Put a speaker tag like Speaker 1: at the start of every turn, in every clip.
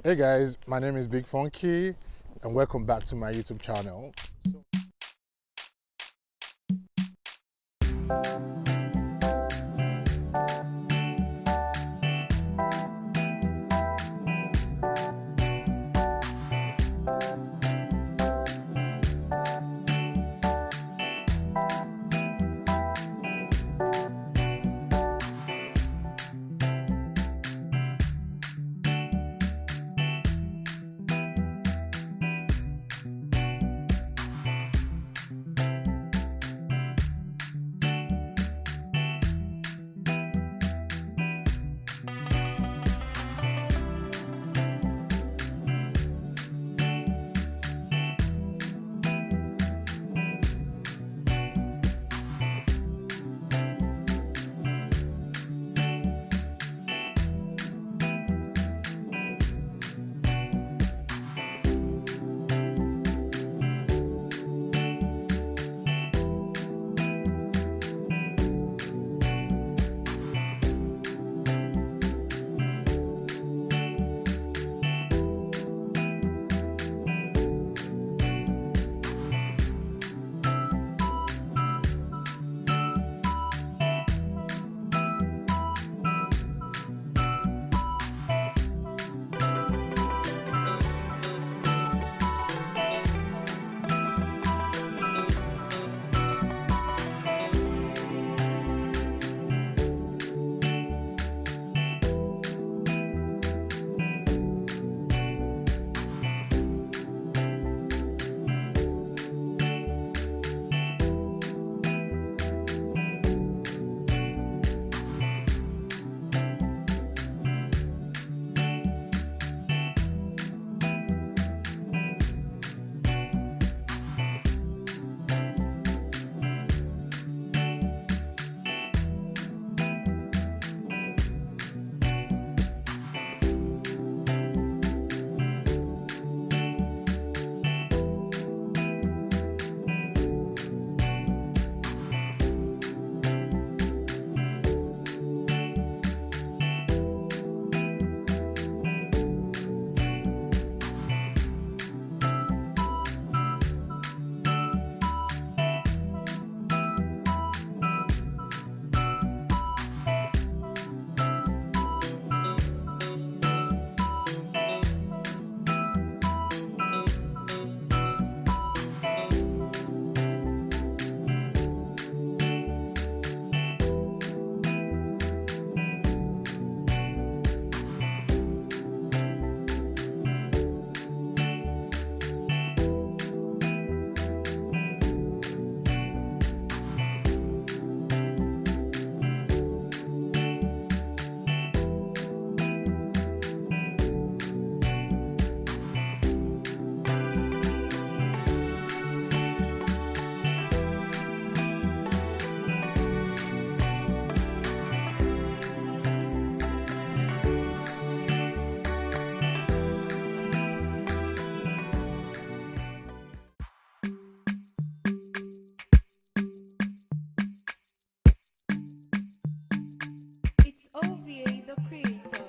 Speaker 1: Hey guys, my name is Big Funky and welcome back to my YouTube channel.
Speaker 2: It's OVA the creator.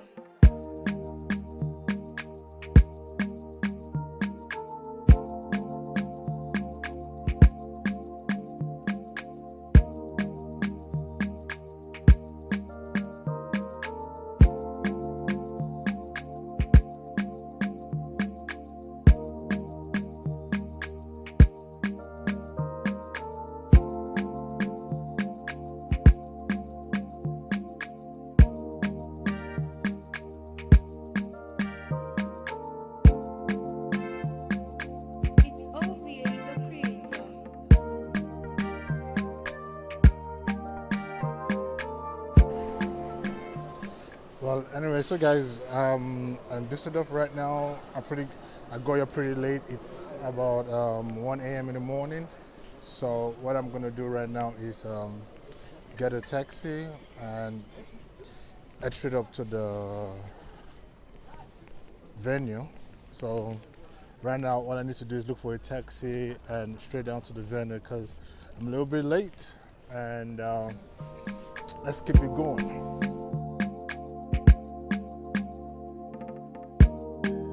Speaker 2: It's OVA the creator.
Speaker 1: Well, anyway, so guys, I'm Düsseldorf right now. I got here pretty late. It's about 1 a.m. in the morning. So what I'm gonna do right now is get a taxi and head straight up to the venue. So right now, all I need to do is look for a taxi and straight down to the venue because I'm a little bit late. And let's keep it going.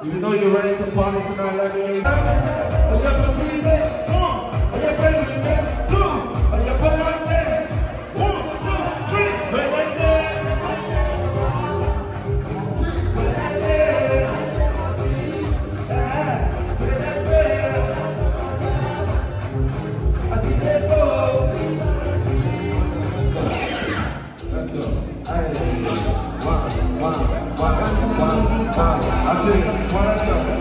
Speaker 3: Even though you're ready to party tonight, let me hear you. Are you believe it? Come on. Are you ready to get two? Are you put on there? 1, 2, 3. Right there. Right there. I see that go. Let's go. One. I see it. One, let's go.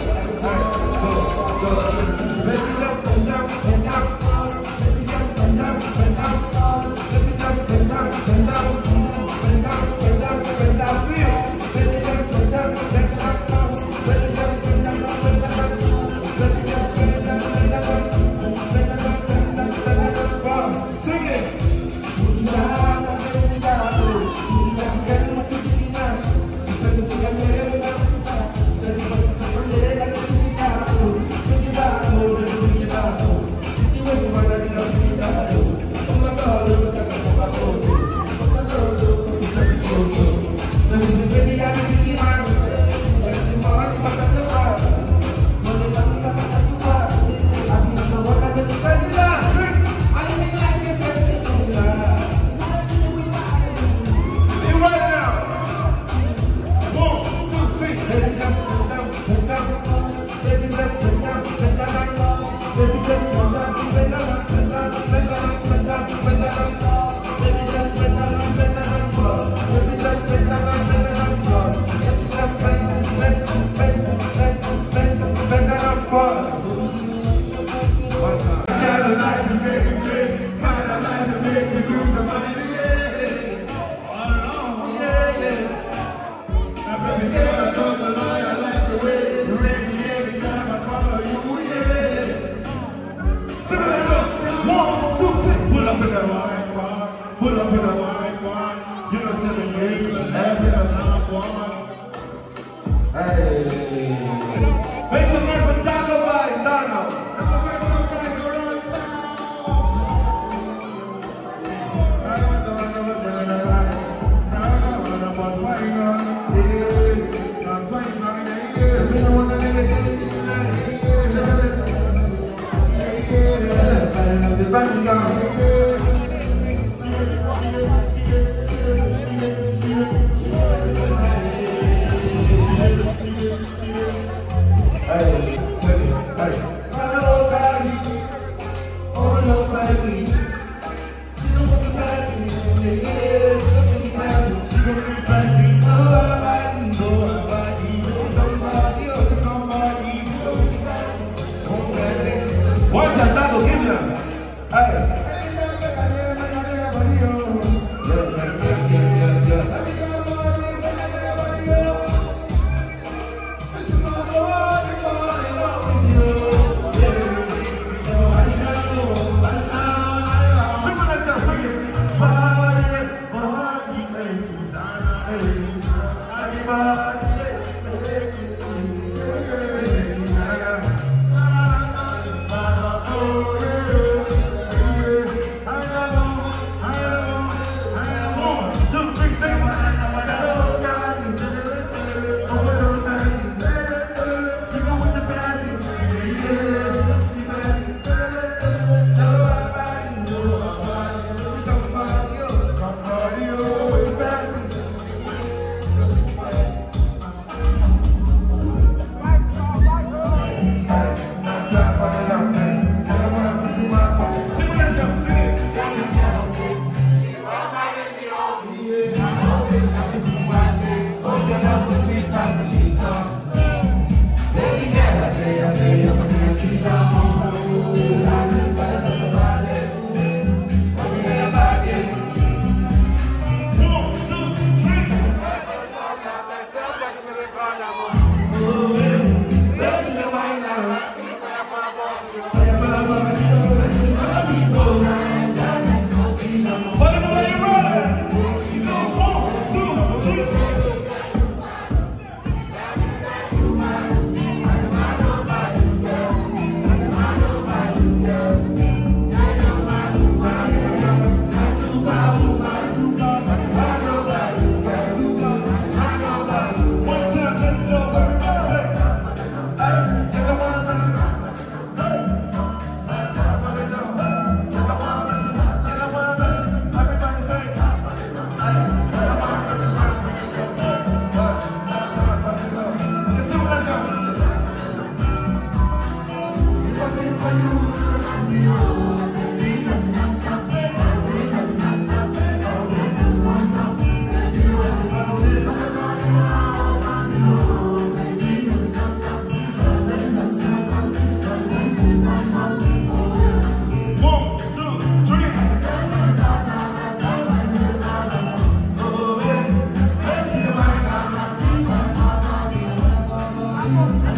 Speaker 3: Pull up in a wine car, you know, 7 years, laughing at not one. Hey. Make some noise for Dono by Dono. Make some noise around town.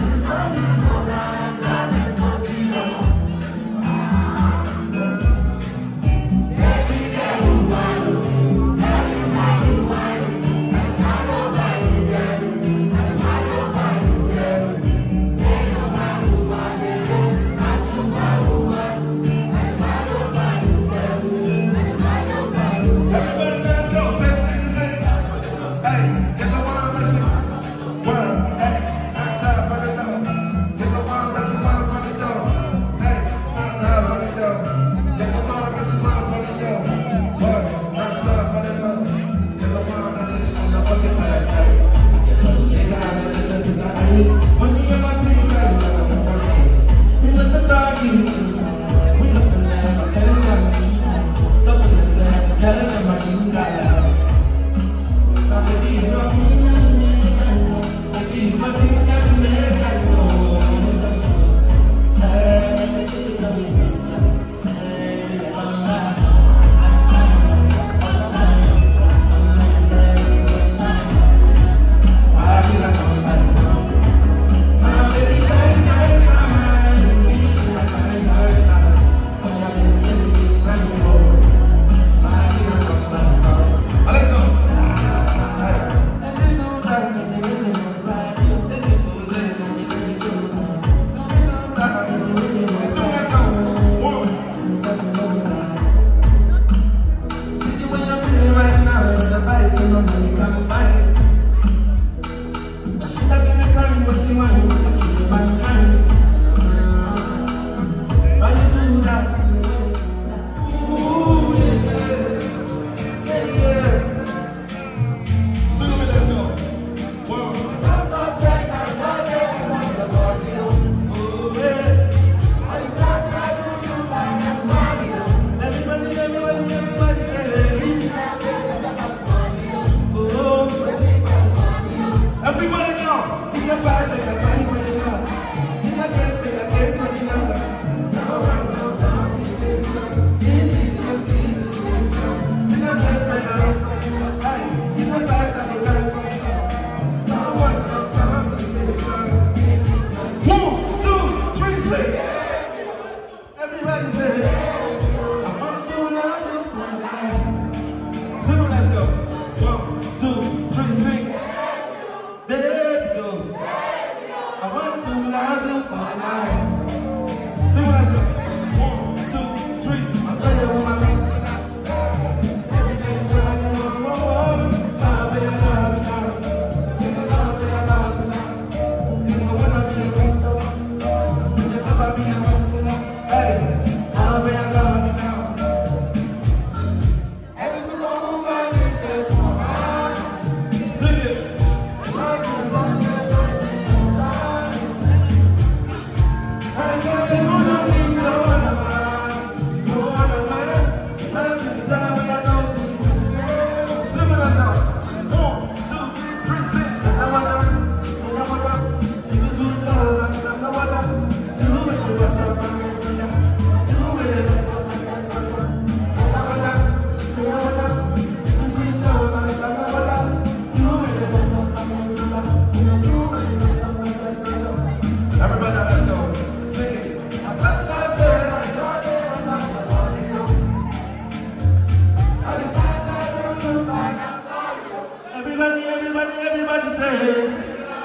Speaker 3: Everybody say,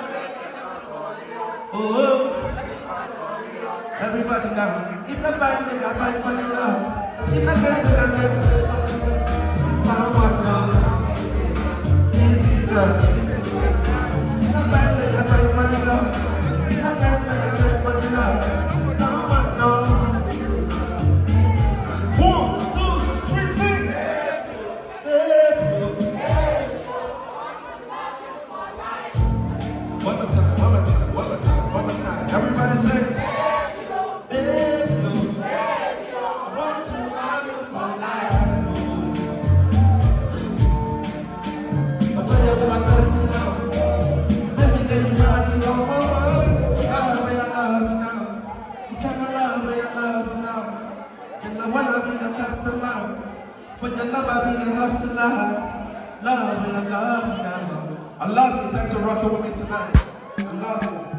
Speaker 3: oh, everybody now. If not fight, they got fight for you now. If not fight, they got fight for you now. I want now. Easy does. If not fight, they got fight for you now. If not fight, they got fight for you now. I want now. 1, 2, 3, sing. One more time. Everybody say, baby, I want to love you for life. I tell you what I listen now. Let me get you out of your world. Love me, I love you now. It's kind of love me, I love you now. And I wanna be a customer. For your love, I be a hustler. Love me, I love you now. I love you. Thanks for rocking with me tonight. I love you.